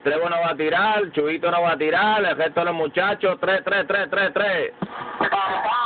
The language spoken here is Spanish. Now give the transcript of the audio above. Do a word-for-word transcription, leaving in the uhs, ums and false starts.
Trevo no va a tirar, Chubito no va a tirar, el resto de los muchachos, tres, tres, tres, tres, tres.